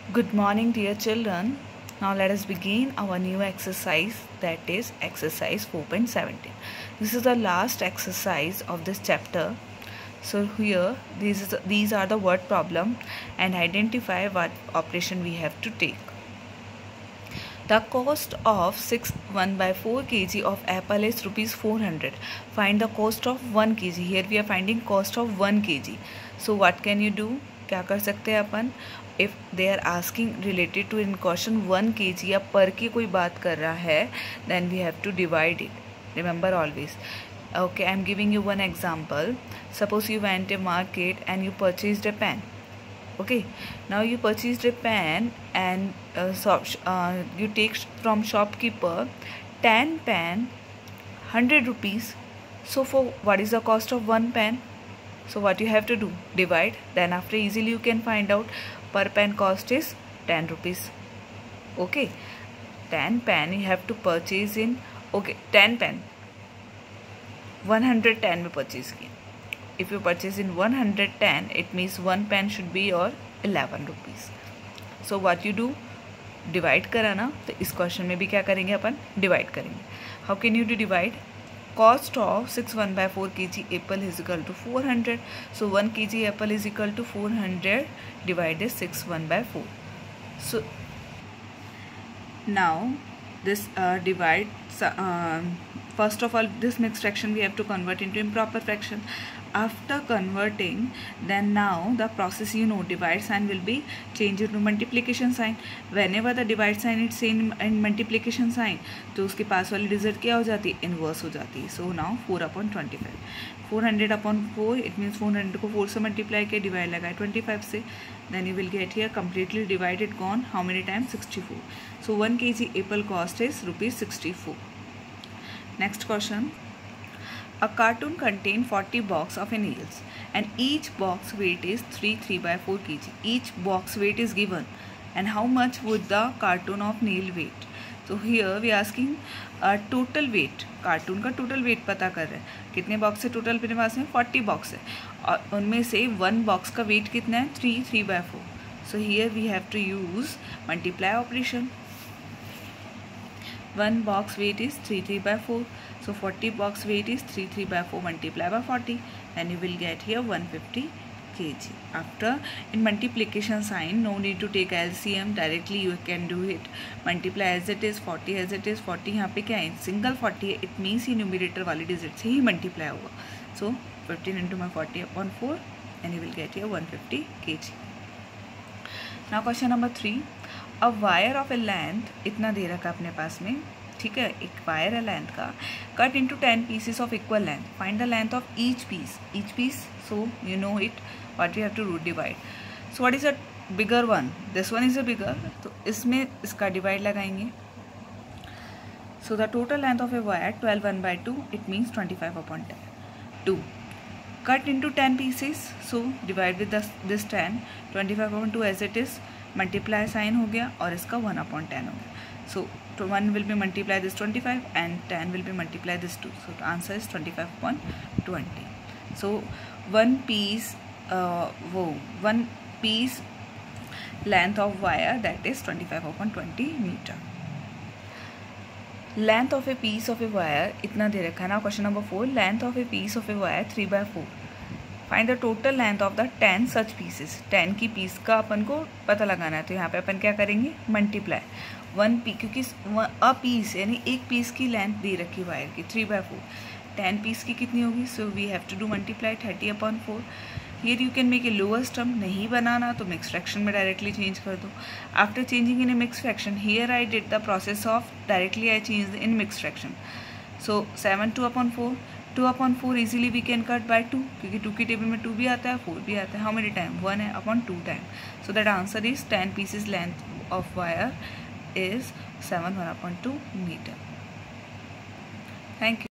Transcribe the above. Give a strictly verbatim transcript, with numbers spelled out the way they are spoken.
Good morning, dear children. Now let us begin our new exercise, that is exercise four point seventeen. This is the last exercise of this chapter. So here these, is, these are the word problem and identify what operation we have to take. The cost of six one by four kilograms of apple is rupees four hundred. Find the cost of one kilogram. Here we are finding cost of one kilogram. So what can you do? क्या कर सकते हैं अपन? If they are asking related to in question one kilogram या पर की कोई बात कर रहा है, then we have to divide it. Remember always. Okay, I am giving you one example. Suppose you went to market and you purchased a pen. Okay, now you purchased a pen and uh, so, uh, you take from shopkeeper ten pen, one hundred rupees. So for what is the cost of one pen? So what you have to do? Divide. Then after easily you can find out per pen cost is ten rupees. Okay, ten pen you have to purchase in. Okay, ten pen one hundred ten में purchase किया. If you purchase in one hundred ten, it means one pen should be your eleven rupees. So what you do? Divide करा ना, तो इस question में भी क्या करेंगे अपन? Divide करेंगे. How can you do divide? Cost of six one by four kilograms apple is equal to four hundred. So one kilogram apple is equal to four hundred divided six one by four. So now this uh, divide. Uh, first of all, this mixed fraction we have to convert into improper fraction. After converting, then now the process, you know, divide sign will be changed into multiplication sign. Whenever the divide sign is same in multiplication sign, तो उसके पास वाली digit क्या हो जाती है? Inverse हो जाती है. So now four upon twenty-five. four hundred upon four, it means four hundred को four से multiply के divide लगाए twenty-five से. Then you will get here completely divided gone. How many times? sixty-four. So one kilogram apple cost is rupees sixty-four. Next question. A carton contains forty box of nails and each box weight is three three by four kilograms. Each box weight is given and how much would the carton of nail weight? So here we are asking a total weight. Cartoon का total weight पता कर रहे हैं. कितने box है total अपने पास में? forty box है और उनमें से वन बॉक्स का वेट कितना है? three three by four. So here we have to use multiply operation. One box weight is three three by four. So forty box weight is three three by four multiply by forty. Then you will get here one hundred fifty kilograms. After in multiplication sign, no need to take L C M. Directly you can do it. Multiply as it is, forty as it is. forty यहाँ पे क्या है? Single forty. It means ये numerator वाली digit से ही multiply होगा. So fifteen into my forty upon four, and you will get here one hundred fifty kilograms. Now question number three. A wire of a length इतना दे रखा अपने पास में, ठीक है, एक वायर है लेंथ का, cut into ten pieces of equal length. Find the length of each piece. Each piece, so you know it, what we have to root divide. So what is a bigger one? This one is a bigger, तो इसमें इसका divide लगाएंगे. So the total length of a wire twelve one by two, it means twenty five upon ten. To cut into ten pieces, so divide with this ten. Twenty five upon two as it is, multiply sign हो गया और इसका one upon ten हो गया. So one will be multiply this twenty-five and ten will be multiply this two. So the answer is twenty-five upon twenty. So one piece, uh, wo, one piece length of wire, that is twenty-five upon twenty meter. Length of a piece of a wire इतना दे रखा है ना. Question number four. Length of a piece of a wire three by four. Find the total length of the ten such pieces. ten की piece का अपन को पता लगाना है, तो यहाँ पे अपन क्या करेंगे? मल्टीप्लाई वन पी, क्योंकि अ पीस यानी एक पीस की लेंथ दे रखी वायर की three by four. Ten piece की कितनी होगी? So we have to do multiply thirty upon four. Here you can make a lower term. नहीं बनाना तो मिक्स फ्रैक्शन में डायरेक्टली चेंज कर दो. After changing in a mix fraction, here I did the process of directly I change in mix fraction. So seven two upon four, two upon four easily we can cut by to, क्योंकि two की table में two भी आता है, four भी आता है. How many time? One है upon two time. So that answer is ten pieces length of wire is seven one upon two meter. Thank you.